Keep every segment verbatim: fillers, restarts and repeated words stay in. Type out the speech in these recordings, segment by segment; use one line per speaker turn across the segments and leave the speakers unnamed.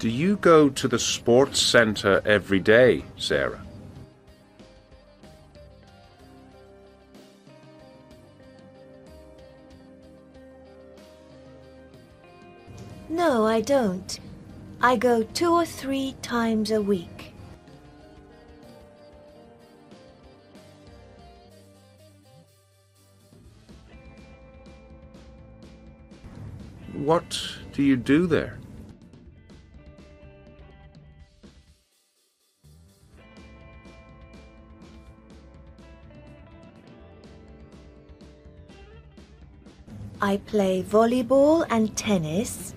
Do you go to the sports centre every day, Sarah?
No, I don't. I go two or three times a week.
What do you do there?
I play volleyball and tennis.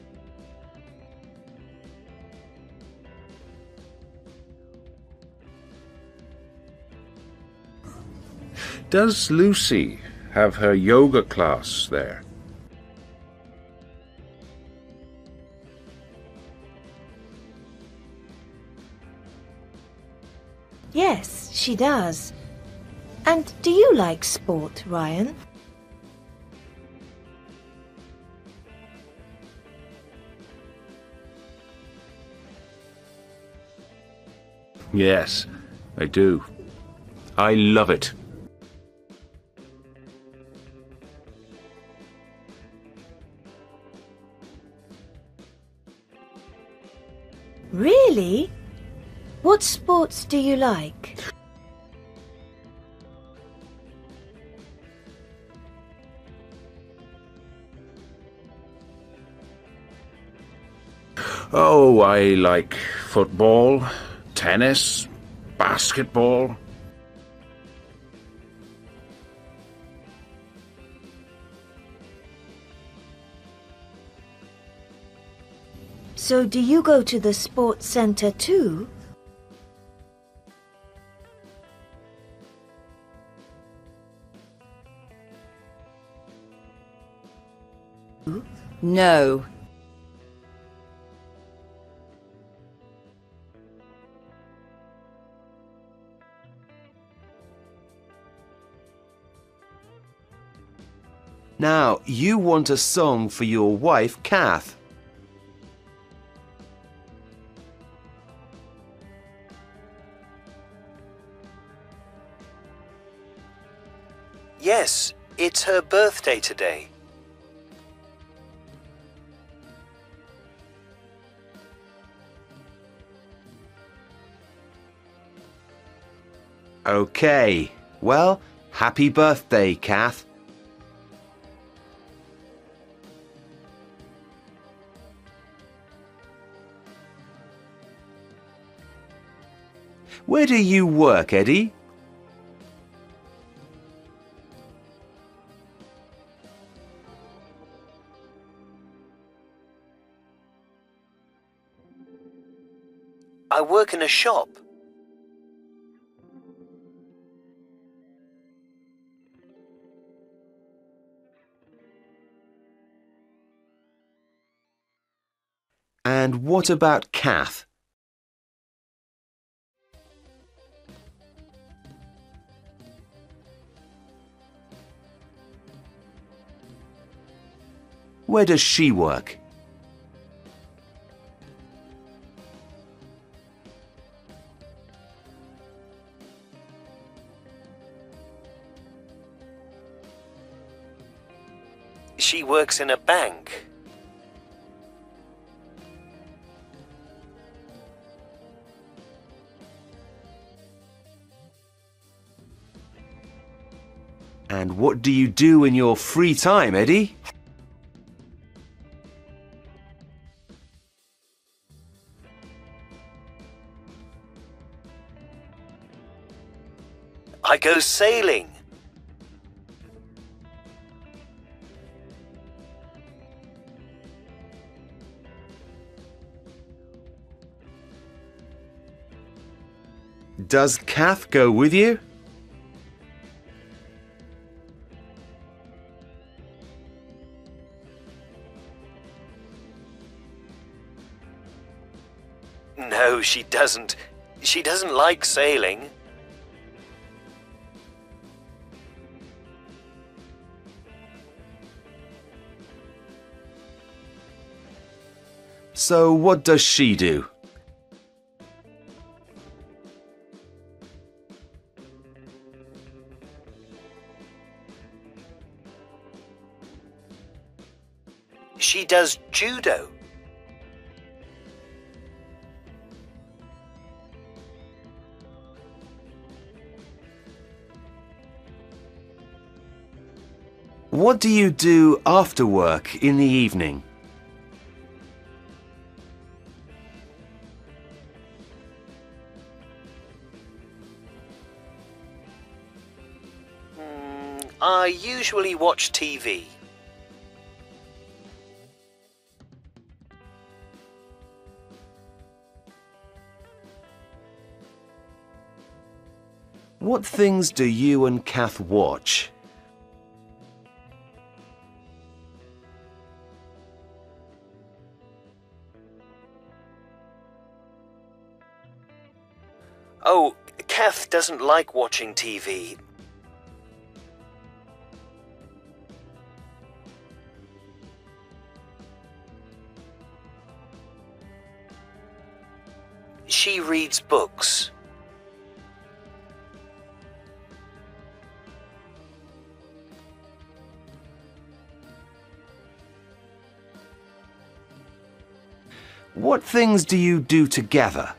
Does Lucy have her yoga class there?
Yes, she does. And do you like sport, Ryan?
Yes, I do. I love it.
Really? What sports do you like?
Oh, I like football, tennis, basketball.
So do you go to the sports centre too?
No.
Now, you want a song for your wife, Kath.
Yes, it's her birthday today.
Okay. Well, happy birthday, Kath. Where do you work, Eddie?
I work in a shop.
And what about Kath? Where does she work?
She works in a bank.
And what do you do in your free time, Eddie?
I go sailing.
Does Kath go with you?
No, she doesn't. She doesn't like sailing.
So what does she do?
She does judo.
What do you do after work in the evening?
Mm, I usually watch T V.
What things do you and Kath watch?
Oh, Kath doesn't like watching T V. She reads books.
What things do you do together?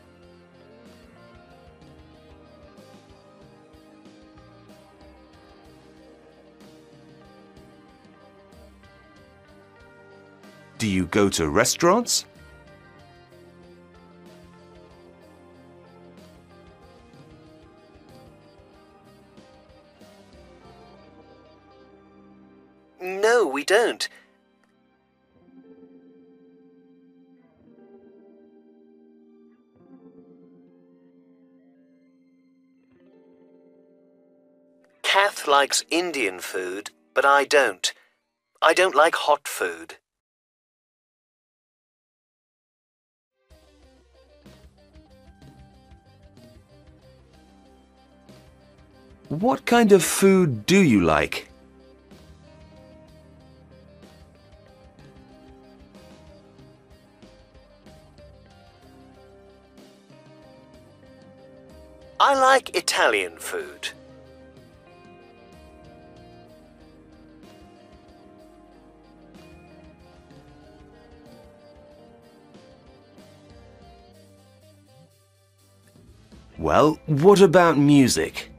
Do you go to restaurants?
No, we don't. Kath likes Indian food, but I don't. I don't like hot food.
What kind of food do you like?
I like Italian food.
Well, what about music?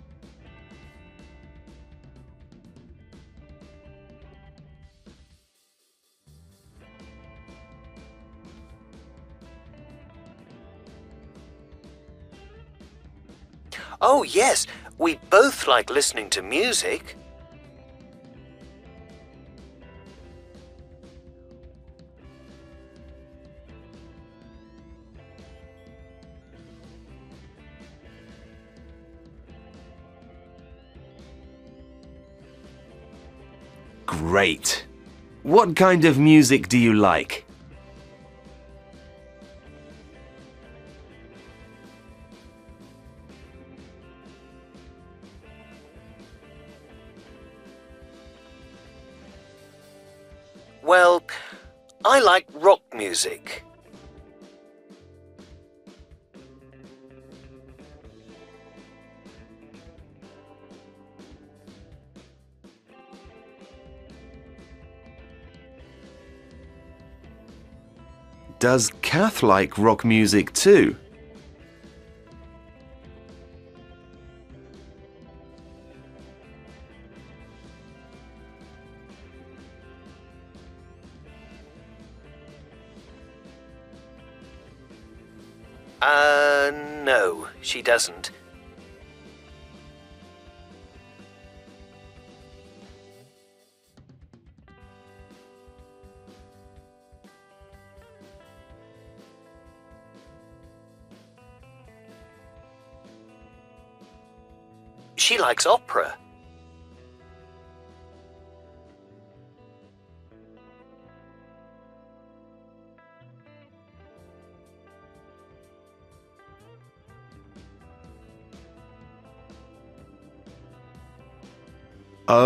Oh, yes, we both like listening to music.
Great! What kind of music do you like?
Well, I like rock music.
Does Kath like rock music too?
Uh, no, she doesn't. She likes opera.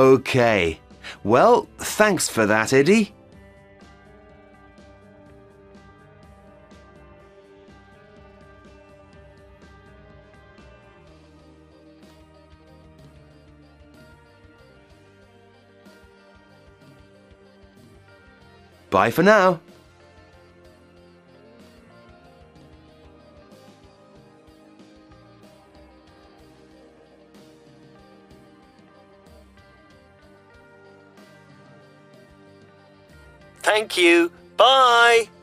Okay. Well, thanks for that, Eddie. Bye for now.
Thank you. Bye.